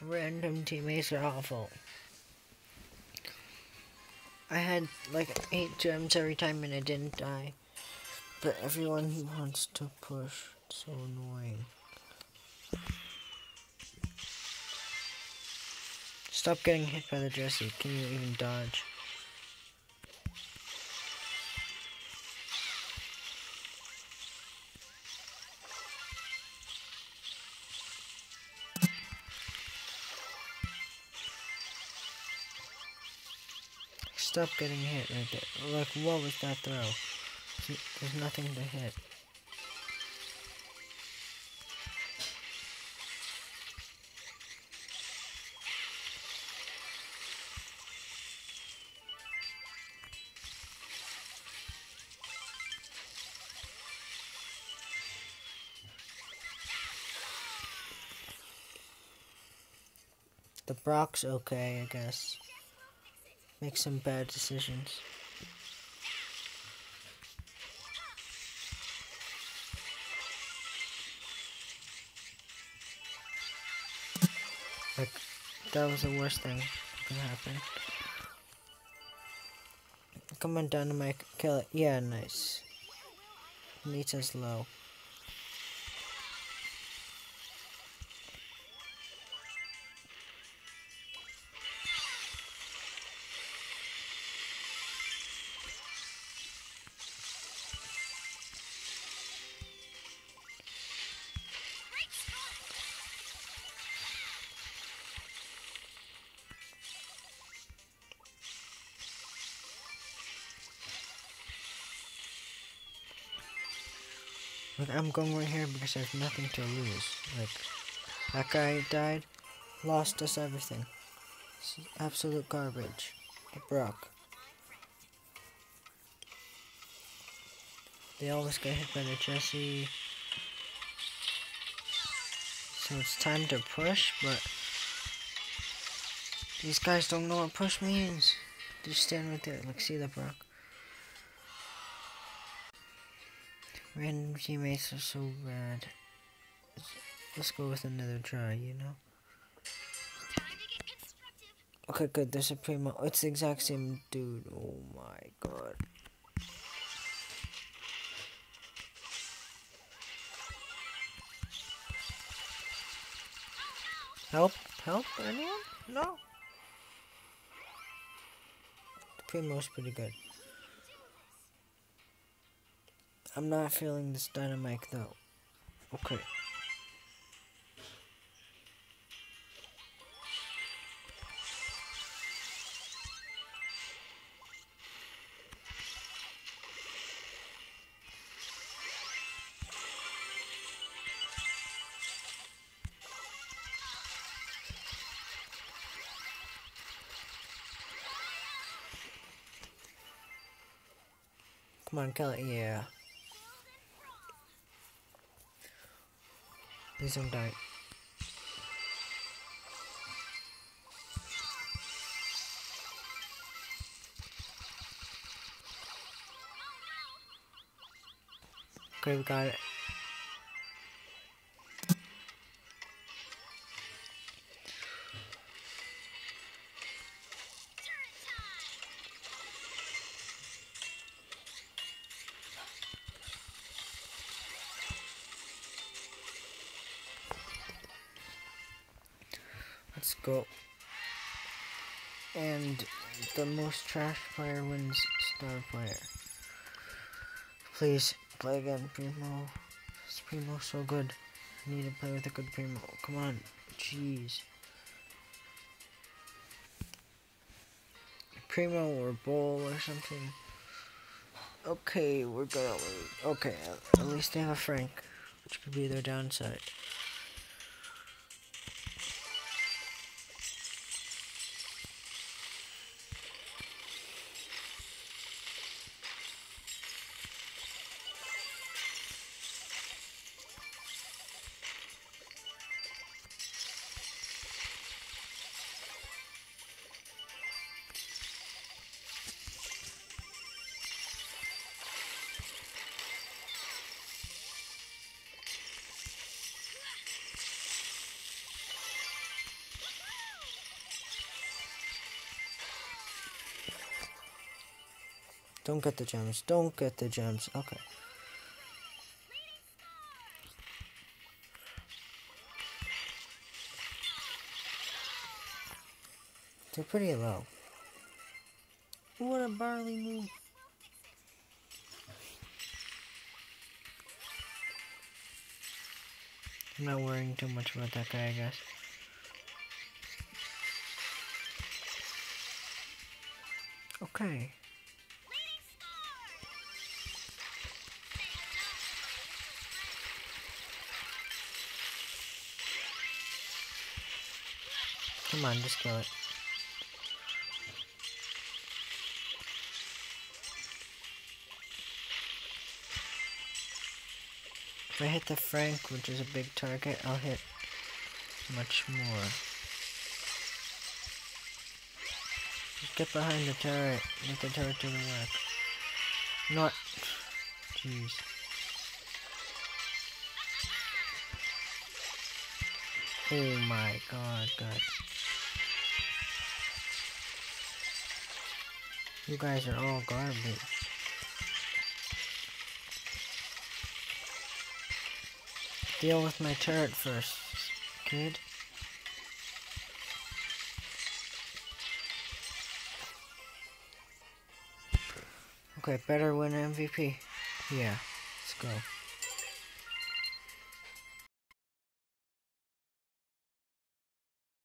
Random teammates are awful. I had like 8 gems every time and I didn't die. But everyone wants to push. It's so annoying. Stop getting hit by the Jessie. Can you even dodge? Stop getting hit right there. Like, what was that throw? There's nothing to hit. The Brock's okay, I guess. Make some bad decisions. Like, that was the worst thing that could happen. Come on, Dynamite, kill it. Yeah, nice. Nita's low. Like, I'm going right here because I have nothing to lose. Like, that guy died, lost us everything. This is absolute garbage. The Brock. They always get hit by the Jessie. So it's time to push, but these guys don't know what push means. They just stand right there. Like, see the Brock. Random teammates are so bad. Let's go with another try, you know? Okay, good. There's a Primo. It's the exact same dude. Oh my god. Help? Help? Anyone? No? The Primo's pretty good. I'm not feeling this Dynamite though. Okay. Come on, kill it. Yeah. Please don't die. Okay, we got it. Let's go. And the most trash player wins star player. Please, play again, Primo. This Primo's so good. I need to play with a good Primo. Come on. Jeez. Primo or BRAWL or something. Okay, we're gonna lose. Okay, at least they have a Frank, which could be their downside. Don't get the gems. Don't get the gems. Okay. They're pretty low. What a barley move. I'm not worrying too much about that guy, I guess. Okay. Come on, just kill it. If I hit the Frank, which is a big target, I'll hit much more. Just get behind the turret. Get the turret to the work. Not. Jeez. Oh my god, guys. You guys are all garbage. Deal with my turret first, kid. Okay, better win MVP. Yeah, let's go.